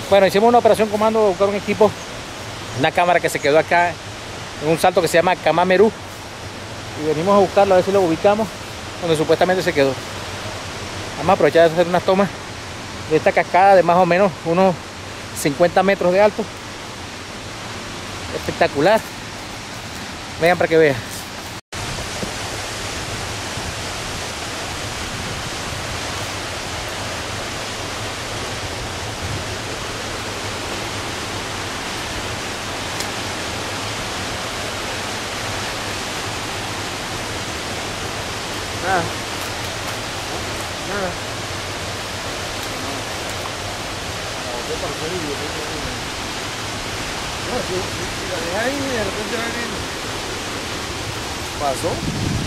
Bueno, hicimos una operación comando de buscar un equipo, una cámara que se quedó acá en un salto que se llama Camamerú, y venimos a buscarlo a ver si lo ubicamos donde supuestamente se quedó. Vamos a aprovechar de hacer unas tomas de esta cascada de más o menos unos 50 metros de alto. Espectacular. Vean para que vean. Nada. Nada. No, si la dejas ahí y de repente va viendo. ¿Pasó?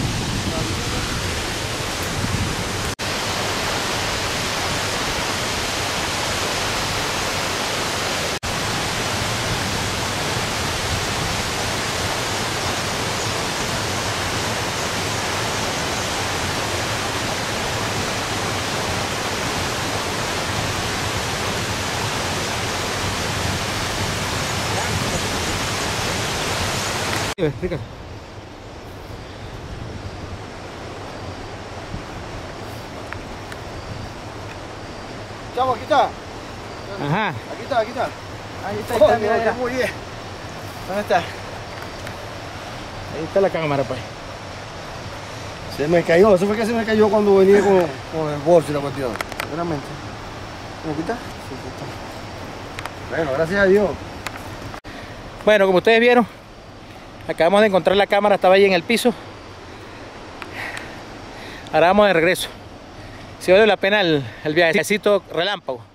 Explícate. Chavo, aquí está. Ajá. Aquí está, aquí está. Ahí está, Oh, mira, mira, muy bien. ¿Dónde está? Ahí está la cámara, pues. Se me cayó, eso fue que se me cayó cuando venía con el bolso y la cuestión. Seguramente. ¿Aquí está? Sí, aquí está. Bueno, gracias a Dios. Bueno, como ustedes vieron, acabamos de encontrar la cámara, estaba ahí en el piso. Ahora vamos de regreso. Si vale la pena el viajecito relámpago.